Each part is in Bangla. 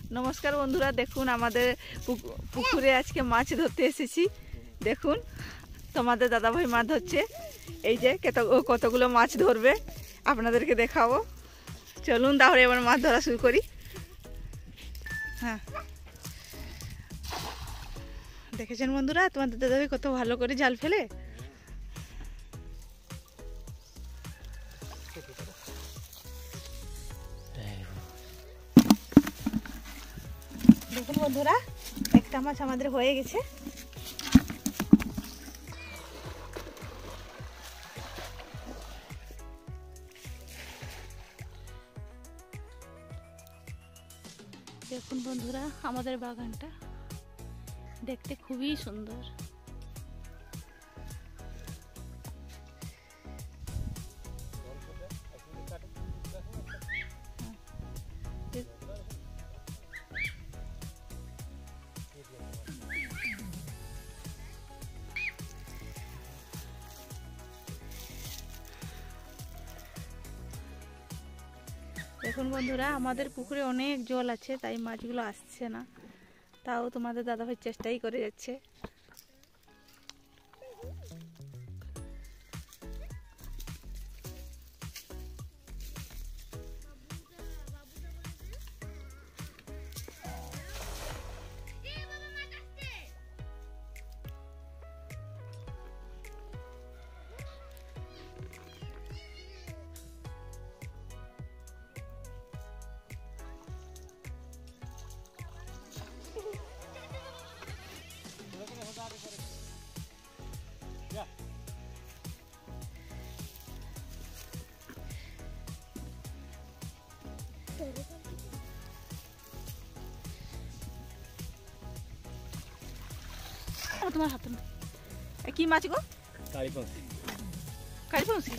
নমস্কার বন্ধুরা, দেখুন আমাদের পুকুরে আজকে মাছ ধরতে এসেছি। দেখুন তোমাদের দাদাভাই মাছ ধরছে। এই যে কতগুলো মাছ ধরবে আপনাদেরকে দেখাবো। চলুন তাহলে এবার মাছ ধরা শুরু করি। হ্যাঁ, দেখেছেন বন্ধুরা তোমাদের দাদাভাই কত ভালো করে জাল ফেলে। দেখুন বন্ধুরা, একটা মাছ আমাদের হয়ে গেছে। দেখুন বন্ধুরা, আমাদের বাগানটা দেখতে খুবই সুন্দর। দেখুন বন্ধুরা, আমাদের পুকুরে অনেক জল আছে, তাই মাছগুলো আসছে না। তাও তোমাদের দাদাভাই চেষ্টাই করে যাচ্ছে। তোমার হাতে কি মাছ গো? কালীপংশী।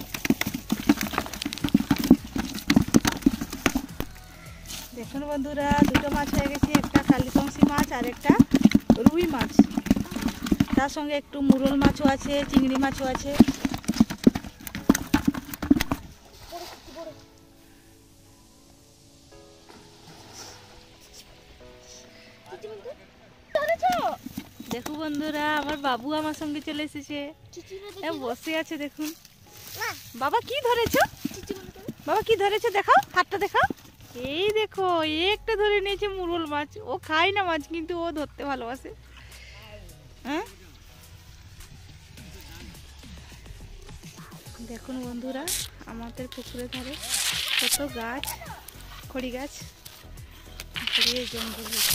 দেখুন বন্ধুরা, দুটো মাছ হয়ে গেছে, একটা কালীপংশী মাছ আর একটা রুই মাছ। তার সঙ্গে একটু মুরল মাছও আছে, চিংড়ি মাছও আছে। দেখো বন্ধুরা, আমার বাবু আমার সঙ্গে চলে এসেছে, বসে আছে। দেখুন বাবা কি ধরেছো, বাবা কি ধরেছো দেখাও, হাতটা দেখাও। এই দেখো, একটা ধরে নিয়েছে মুরল মাছ। ও খায় না মাছ, কিন্তু ও ধরতে ভালোবাসে। হ্যাঁ, দেখুন বন্ধুরা, আমাদের পুকুরের ধারে কত গাছ, খড়ি গাছ, জঙ্গল হয়েছে।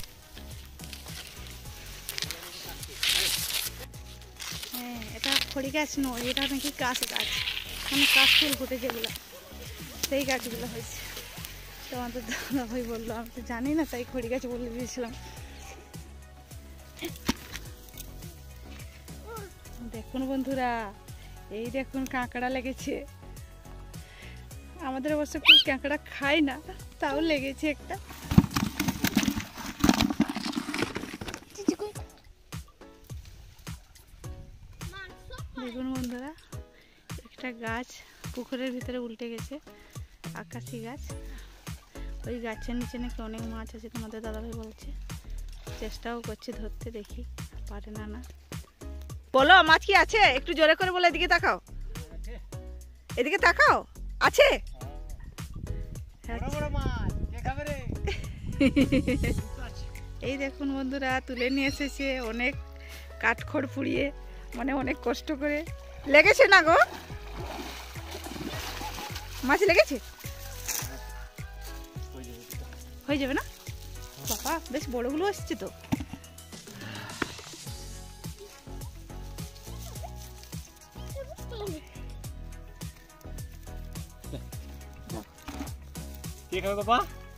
হ্যাঁ, এটা খড়ি গাছ নয়, এটা নাকি কাশ গাছ, মানে কাশ ফুল ফুটে যেগুলো, সেই গাছগুলো হয়েছে। তো আমাদের দাদাভাই বললো, আমি তো জানি না, তাই খড়ি গাছ বলে দিয়েছিলাম। দেখুন বন্ধুরা, এই দেখুন কাঁকড়া লেগেছে। আমাদের অবশ্য খুব কাঁকড়া খায় না, তাও লেগেছে একটা। দেখুন বন্ধুরা, একটা গাছ পুকুরের ভিতরে উল্টে গেছে, আকাশি গাছ। ওই গাছের নিচে নাকি অনেক মাছ আছে, তোমাদের দাদাভাই বলছে। চেষ্টাও করছে ধরতে, দেখি পারে না। না বলো, মাছ কি আছে? একটু জোরে করে বলো, এদিকে তাকাও, এদিকে তাকাও। আছে? এই দেখুন বন্ধুরা, তুলে নিয়ে এসেছে অনেক কাঠখড় পুড়িয়ে, মানে অনেক কষ্ট করে। লেগেছে না গো? মাছ লেগেছে? হয়ে যাবে না বাবা, বেশ বড়গুলো আসছে তো। কি খাবে বাবা?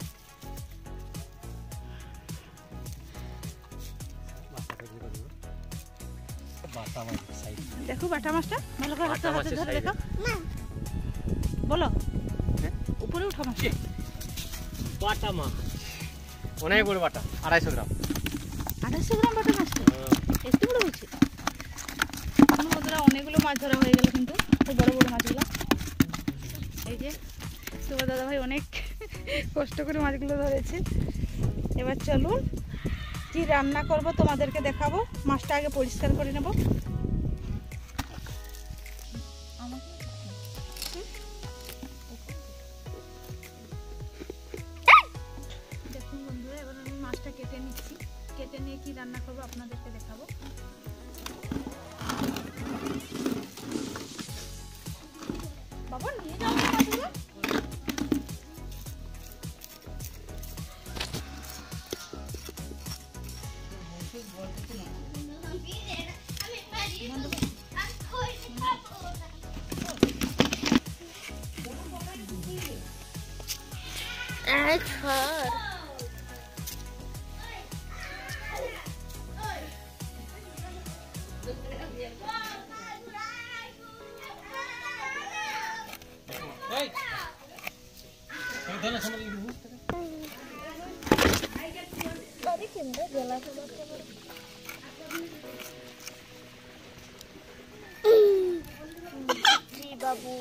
দেখো বাটা মাছটা ভালো করে হাতে হাতে ধরে দেখো। বলো, উপরে উঠা মাছ। বাটা মাছ অনেক বড় বাটা, 250 গ্রাম। 250 গ্রাম বাটা মাছটা একটু বড় হচ্ছে। বন্ধুরা, অনেকগুলো মাছ ধরা হয়ে গেল, কিন্তু খুব বড় বড় মাছগুলো। এই যে তোমার দাদাভাই অনেক কষ্ট করে মাছগুলো ধরেছে। এবার চলুন কি রান্না করব তোমাদেরকে দেখাবো। মাছটা আগে পরিষ্কার করে নেব। দেখুন বন্ধুরা, এবার আমি মাছটা কেটে নিচ্ছি। কেটে নিয়ে কি রান্না করবো আপনাদেরকে দেখাবো। বাবা নিয়ে যাও মাছগুলো। বাবু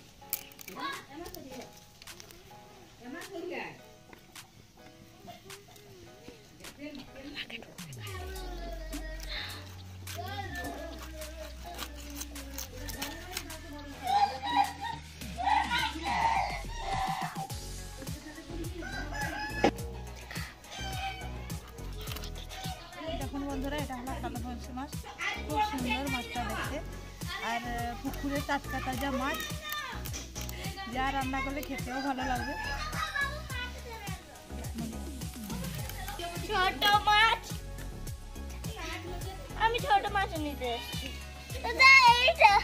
দেখুন বন্ধুরা, এটা হলো কালো বংশী মাছ। খুব সুন্দর মাছটা দেখতে, আর পুকুরে টাটকা তাজা মাছ, যা রান্না করলে খেতেও ভালো লাগবে। ছোট মাছ, আমি ছোট মাছ নিতে এসেছি। দাদা এইটা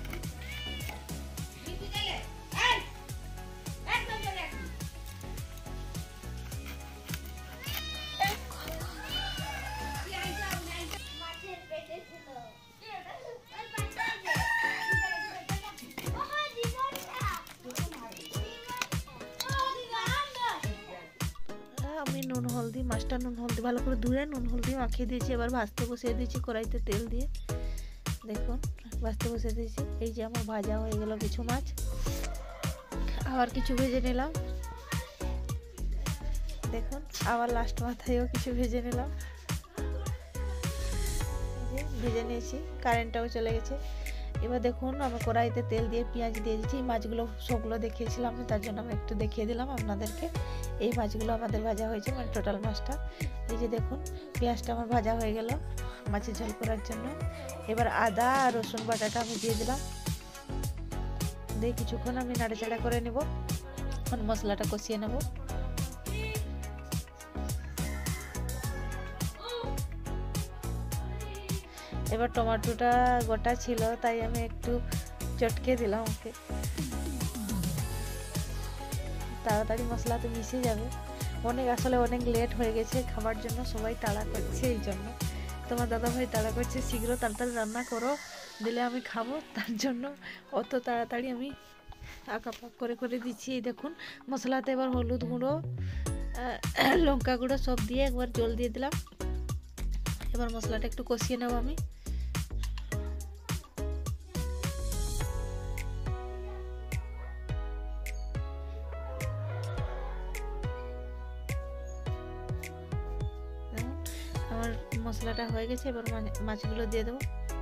আমি নুন হলদি, মাছটা নুন হলদি ভালো করে ধুয়ে নুন হলদি মাখিয়ে দিয়েছি। এবার ভাজতে বসিয়ে দিয়েছি কড়াইতে তেল দিয়ে। দেখুন ভাজতে বসিয়ে দিয়েছি। এই যে আমার ভাজা হয়ে গেল কিছু মাছ, আবার কিছু ভেজে নিলাম। দেখুন আবার লাস্ট মাথায়ও কিছু ভেজে নিলাম। ভেজে নিয়েছি, কারেন্টটাও চলে গেছে। এবার দেখুন আমি কড়াইতে তেল দিয়ে পেঁয়াজ দিয়ে দিয়েছি। মাছগুলো সবগুলো দেখিয়েছিলাম, তার জন্য আমি একটু দেখিয়ে দিলাম আপনাদেরকে। এই মাছগুলো আমাদের ভাজা হয়েছে, মানে টোটাল মাছটা। এই যে দেখুন পেঁয়াজটা আমার ভাজা হয়ে গেল মাছের ঝোল করার জন্য। এবার আদা আর রসুন বাটাটা আমি দিয়ে দিলাম। দিয়ে কিছুক্ষণ আমি নাড়াচাড়া করে নেব, মশলাটা কষিয়ে নেব। এবার টমেটোটা গোটা ছিল, তাই আমি একটু চটকে দিলাম ওকে, তাড়াতাড়ি মশলাতে মিশে যাবে। আসলে অনেক লেট হয়ে গেছে খাবার জন্য, সবাই তাড়া করছে। এই জন্য তোমার দাদাভাই তাড়া করছে, শীঘ্র তাড়াতাড়ি রান্না করো, দিলে আমি খাবো। তার জন্য অত তাড়াতাড়ি আমি আঁকাপাক করে দিচ্ছি। এই দেখুন মশলাতে এবার হলুদ গুঁড়ো, লঙ্কা গুঁড়ো সব দিয়ে একবার জল দিয়ে দিলাম। এবার মশলাটা একটু কষিয়ে নেব আমি। আমার মশলাটা হয়ে গেছে, এবার মাছগুলো দিয়ে দেবো।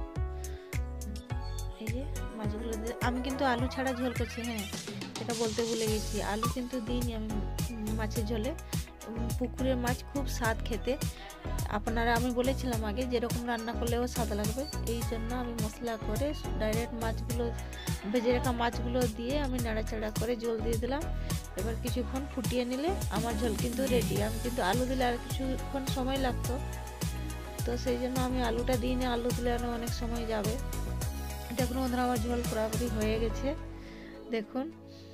এই যে মাছগুলো দিয়ে, আমি কিন্তু আলু ছাড়া ঝোল করছি। হ্যাঁ, এটা বলতে ভুলে গেছি, আলু কিন্তু দিইনি আমি মাছের ঝোলে। পুকুরের মাছ খুব স্বাদ খেতে। আপনারা, আমি বলেছিলাম আগে, যেরকম রান্না করলেও স্বাদ লাগবে। এই জন্য আমি মশলা করে ডাইরেক্ট মাছগুলো, ভেজে রাখা মাছগুলো দিয়ে আমি নাড়াচাড়া করে জল দিয়ে দিলাম। এবার কিছুক্ষণ ফুটিয়ে নিলে আমার ঝোল কিন্তু রেডি। আমি কিন্তু আলু দিলে আর কিছুক্ষণ সময় লাগতো, তো সেই জন্য আমি আলুটা দিইনি। আলু দিলে অনেক সময় যাবে। দেখুন বন্ধুরা, আমার ঝোল পুরোপুরি হয়ে গেছে। দেখুন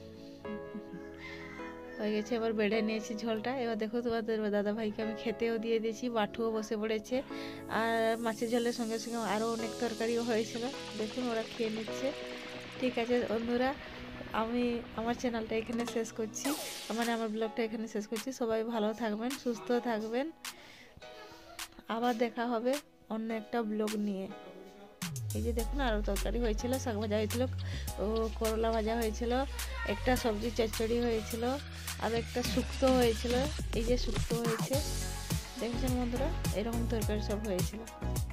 হয়ে গেছে। এবার বেড়ে নিয়েছি ঝোলটা। এবার দেখো তোমাদের দাদাভাইকে আমি খেতেও দিয়ে দিয়েছি, বাটুও বসে পড়েছে। আর মাছের ঝোলের সঙ্গে সঙ্গে আরও অনেক তরকারিও হয়েছিল। দেখুন ওরা খেয়ে নিচ্ছে। ঠিক আছে বন্ধুরা, আমি আমার চ্যানেলটা এখানে শেষ করছি, মানে আমার ব্লগটা এখানে শেষ করছি। সবাই ভালো থাকবেন, সুস্থ থাকবেন। আবার দেখা হবে অন্য একটা ব্লগ নিয়ে। এই যে দেখুন আরও তরকারি হয়েছিল, শাক ভাজা হয়েছিল, ও করলা ভাজা হয়েছিল, একটা সবজি চচ্চড়ি হয়েছিল, আর একটা শুক্তো হয়েছিল। এই যে শুক্তো হয়েছে, দেখেছেন বন্ধুরা, এরকম তরকারি সব হয়েছিল।